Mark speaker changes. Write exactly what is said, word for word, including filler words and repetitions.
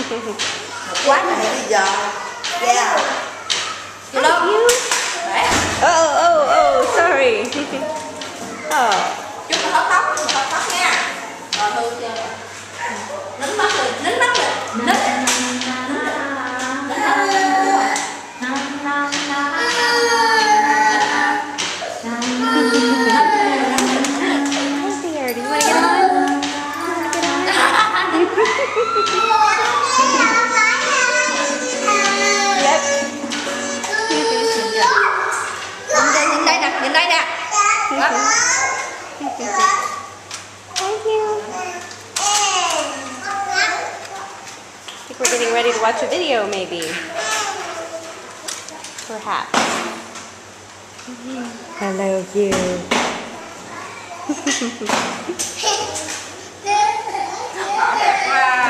Speaker 1: Quá này bây giờ. Yeah. You love you.
Speaker 2: Oh, oh, oh, sorry. Oh.
Speaker 1: Chút nó hớt tóc, hớt tóc nha. Rồi hư chưa? Nín mắt lên, nín mắt lên. Nín. Nín.
Speaker 2: Dear, do you want to get on? Yep.
Speaker 1: Nhìn đây nè, nhìn đây nè.
Speaker 2: Thank you. I think we're getting ready to watch a video, maybe. Perhaps. I love you.